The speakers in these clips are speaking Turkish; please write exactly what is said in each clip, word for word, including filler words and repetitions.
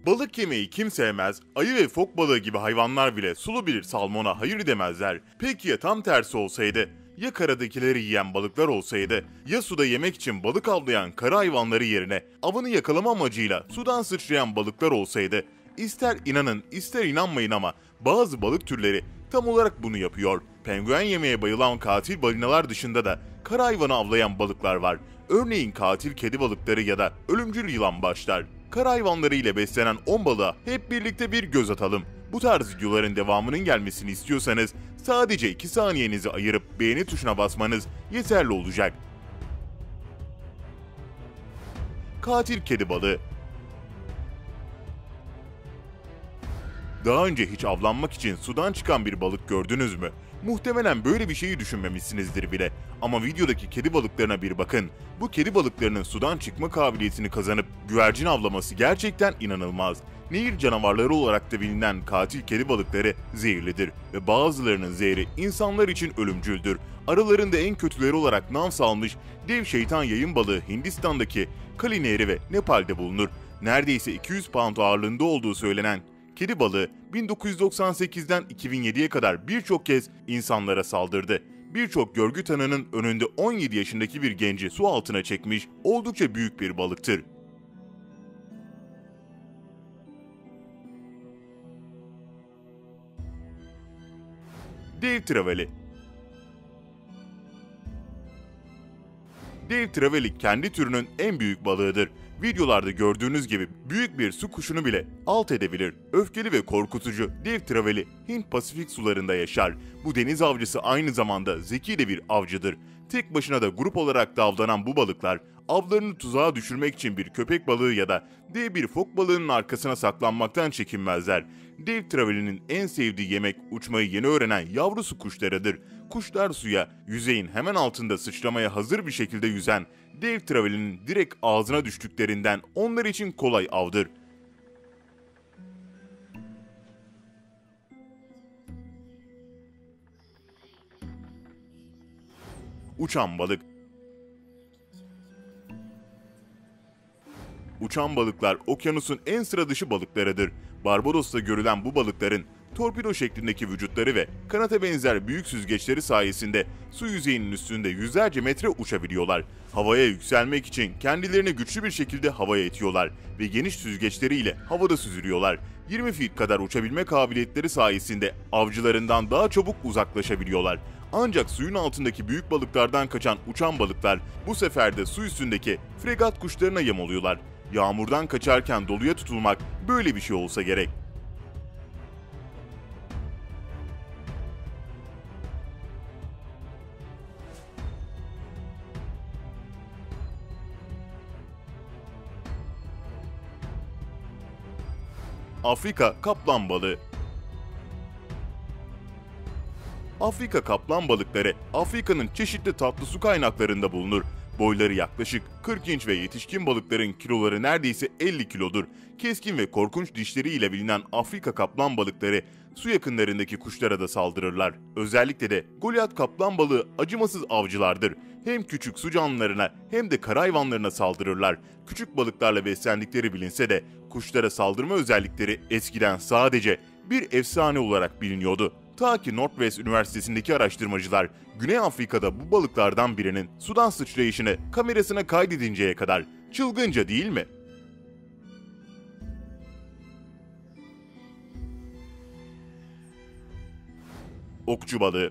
Balık yemeyi kim sevmez? Ayı ve fok balığı gibi hayvanlar bile sulu bir salmona hayır demezler. Peki ya tam tersi olsaydı? Ya karadakileri yiyen balıklar olsaydı? Ya suda yemek için balık avlayan kara hayvanları yerine avını yakalama amacıyla sudan sıçrayan balıklar olsaydı? İster inanın ister inanmayın ama bazı balık türleri tam olarak bunu yapıyor. Penguen yemeye bayılan katil balinalar dışında da kara hayvanı avlayan balıklar var. Örneğin katil kedi balıkları ya da ölümcül yılan başlar. Kara hayvanları ile beslenen on balığa hep birlikte bir göz atalım. Bu tarz videoların devamının gelmesini istiyorsanız sadece iki saniyenizi ayırıp beğeni tuşuna basmanız yeterli olacak. Katil kedi balığı. Daha önce hiç avlanmak için sudan çıkan bir balık gördünüz mü? Muhtemelen böyle bir şeyi düşünmemişsinizdir bile. Ama videodaki kedi balıklarına bir bakın. Bu kedi balıklarının sudan çıkma kabiliyetini kazanıp güvercin avlaması gerçekten inanılmaz. Nehir canavarları olarak da bilinen katil kedi balıkları zehirlidir ve bazılarının zehri insanlar için ölümcüldür. Aralarında en kötüleri olarak nam salmış dev şeytan yayın balığı Hindistan'daki Kali Nehri ve Nepal'de bulunur. Neredeyse iki yüz pound ağırlığında olduğu söylenen kedi balığı bin dokuz yüz doksan sekizden iki bin yediye kadar birçok kez insanlara saldırdı. Birçok görgü tanığının önünde on yedi yaşındaki bir genci su altına çekmiş, oldukça büyük bir balıktır. Dev treveli. Dev treveli kendi türünün en büyük balığıdır. Videolarda gördüğünüz gibi büyük bir su kuşunu bile alt edebilir. Öfkeli ve korkutucu dev treveli Hint Pasifik sularında yaşar. Bu deniz avcısı aynı zamanda zeki de bir avcıdır. Tek başına da grup olarak da avlanan bu balıklar avlarını tuzağa düşürmek için bir köpek balığı ya da dev bir fok balığının arkasına saklanmaktan çekinmezler. Dev travelinin en sevdiği yemek uçmayı yeni öğrenen yavru su kuşlarıdır. Kuşlar suya, yüzeyin hemen altında sıçramaya hazır bir şekilde yüzen dev travelinin direkt ağzına düştüklerinden onlar için kolay avdır. Uçan balık. Uçan balıklar okyanusun en sıra dışı balıklarıdır. Barbados'ta görülen bu balıkların torpido şeklindeki vücutları ve kanata benzer büyük süzgeçleri sayesinde su yüzeyinin üstünde yüzlerce metre uçabiliyorlar. Havaya yükselmek için kendilerini güçlü bir şekilde havaya itiyorlar ve geniş süzgeçleriyle havada süzülüyorlar. yirmi feet kadar uçabilme kabiliyetleri sayesinde avcılarından daha çabuk uzaklaşabiliyorlar. Ancak suyun altındaki büyük balıklardan kaçan uçan balıklar bu sefer de su üstündeki fregat kuşlarına yem oluyorlar. Yağmurdan kaçarken doluya tutulmak böyle bir şey olsa gerek. Afrika kaplan balığı. Afrika kaplan balıkları Afrika'nın çeşitli tatlı su kaynaklarında bulunur. Boyları yaklaşık kırk inç ve yetişkin balıkların kiloları neredeyse elli kilodur. Keskin ve korkunç dişleriyle bilinen Afrika kaplan balıkları su yakınlarındaki kuşlara da saldırırlar. Özellikle de Goliath kaplan balığı acımasız avcılardır. Hem küçük su canlılarına hem de kara hayvanlarına saldırırlar. Küçük balıklarla beslendikleri bilinse de kuşlara saldırma özellikleri eskiden sadece bir efsane olarak biliniyordu. Ta ki Northwest Üniversitesi'ndeki araştırmacılar Güney Afrika'da bu balıklardan birinin sudan sıçrayışını kamerasına kaydedinceye kadar. Çılgınca değil mi? Okçu balığı.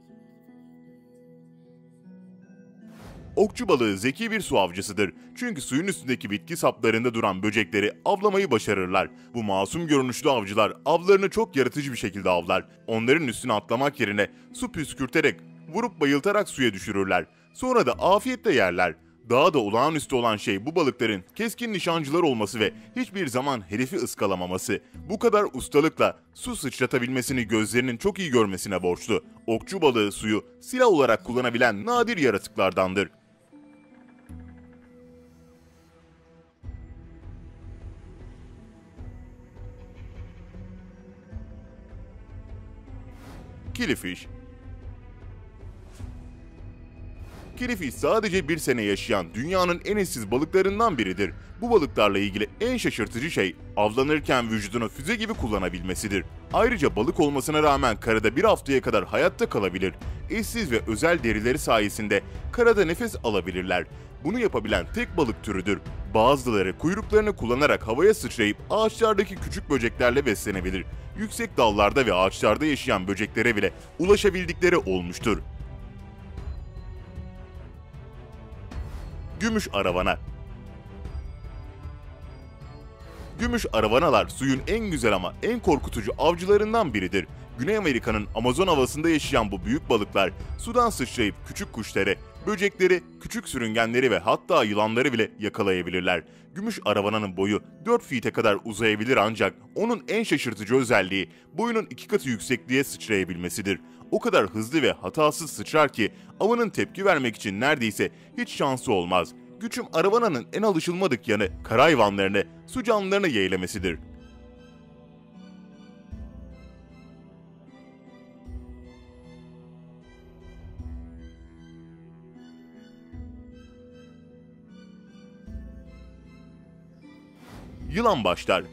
Okçu balığı zeki bir su avcısıdır. Çünkü suyun üstündeki bitki saplarında duran böcekleri avlamayı başarırlar. Bu masum görünüşlü avcılar avlarını çok yaratıcı bir şekilde avlar. Onların üstüne atlamak yerine su püskürterek, vurup bayıltarak suya düşürürler. Sonra da afiyetle yerler. Daha da olağanüstü olan şey bu balıkların keskin nişancılar olması ve hiçbir zaman hedefi ıskalamaması. Bu kadar ustalıkla su sıçratabilmesini gözlerinin çok iyi görmesine borçlu. Okçu balığı suyu silah olarak kullanabilen nadir yaratıklardandır. Killifish. Kilifi sadece bir sene yaşayan dünyanın en eşsiz balıklarından biridir. Bu balıklarla ilgili en şaşırtıcı şey avlanırken vücudunu füze gibi kullanabilmesidir. Ayrıca balık olmasına rağmen karada bir haftaya kadar hayatta kalabilir. Eşsiz ve özel derileri sayesinde karada nefes alabilirler. Bunu yapabilen tek balık türüdür. Bazıları kuyruklarını kullanarak havaya sıçrayıp ağaçlardaki küçük böceklerle beslenebilir. Yüksek dallarda ve ağaçlarda yaşayan böceklere bile ulaşabildikleri olmuştur. Gümüş aravana. Gümüş aravanalar suyun en güzel ama en korkutucu avcılarından biridir. Güney Amerika'nın Amazon havasında yaşayan bu büyük balıklar sudan sıçrayıp küçük kuşları, böcekleri, küçük sürüngenleri ve hatta yılanları bile yakalayabilirler. Gümüş aravananın boyu dört feet'e kadar uzayabilir ancak onun en şaşırtıcı özelliği boyunun iki katı yüksekliğe sıçrayabilmesidir. O kadar hızlı ve hatasız sıçrar ki avının tepki vermek için neredeyse hiç şansı olmaz. Güçüm aravananın en alışılmadık yanı kara hayvanlarını, su canlılarını yeğlemesidir. Yılan başlar.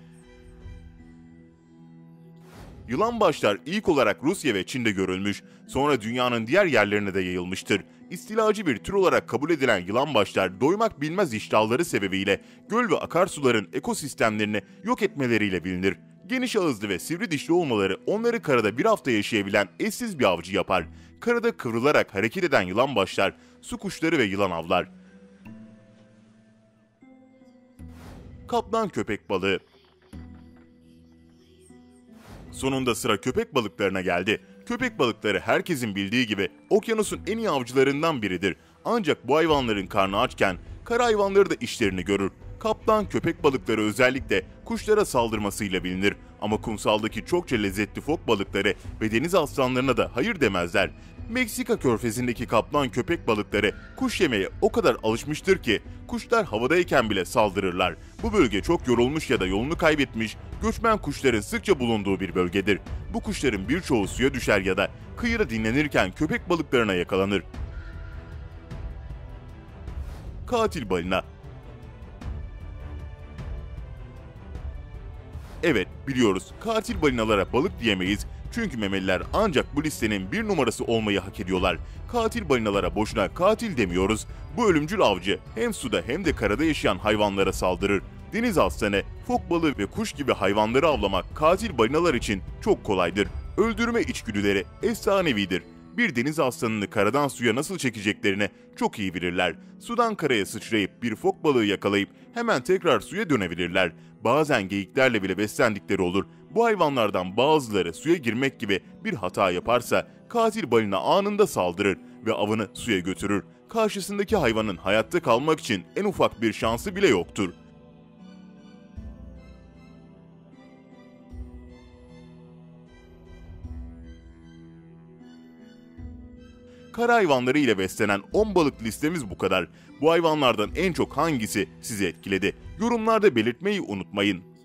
Yılan başlar ilk olarak Rusya ve Çin'de görülmüş, sonra dünyanın diğer yerlerine de yayılmıştır. İstilacı bir tür olarak kabul edilen yılan başlar doymak bilmez iştahları sebebiyle göl ve akarsuların ekosistemlerini yok etmeleriyle bilinir. Geniş ağızlı ve sivri dişli olmaları onları karada bir hafta yaşayabilen eşsiz bir avcı yapar. Karada kıvrılarak hareket eden yılan başlar su kuşları ve yılan avlar. Kaplan köpek balığı. Sonunda sıra köpek balıklarına geldi. Köpek balıkları herkesin bildiği gibi okyanusun en iyi avcılarından biridir. Ancak bu hayvanların karnı açken kara hayvanları da işlerini görür. Kaplan köpek balıkları özellikle kuşlara saldırmasıyla bilinir. Ama kumsaldaki çokça lezzetli fok balıkları ve deniz aslanlarına da hayır demezler. Meksika körfezindeki kaplan köpek balıkları kuş yemeye o kadar alışmıştır ki kuşlar havadayken bile saldırırlar. Bu bölge çok yorulmuş ya da yolunu kaybetmiş göçmen kuşların sıkça bulunduğu bir bölgedir. Bu kuşların birçoğu suya düşer ya da kıyıda dinlenirken köpek balıklarına yakalanır. Katil balina. Evet, biliyoruz, katil balinalara balık diyemeyiz çünkü memeliler ancak bu listenin bir numarası olmayı hak ediyorlar. Katil balinalara boşuna katil demiyoruz. Bu ölümcül avcı hem suda hem de karada yaşayan hayvanlara saldırır. Deniz aslanı, fok balığı ve kuş gibi hayvanları avlamak katil balinalar için çok kolaydır. Öldürme içgüdüleri efsanevidir. Bir deniz aslanını karadan suya nasıl çekeceklerini çok iyi bilirler. Sudan karaya sıçrayıp bir fok balığı yakalayıp hemen tekrar suya dönebilirler. Bazen geyiklerle bile beslendikleri olur. Bu hayvanlardan bazıları suya girmek gibi bir hata yaparsa katil balina anında saldırır ve avını suya götürür. Karşısındaki hayvanın hayatta kalmak için en ufak bir şansı bile yoktur. Kara hayvanları ile beslenen on balık listemiz bu kadar. Bu hayvanlardan en çok hangisi sizi etkiledi? Yorumlarda belirtmeyi unutmayın.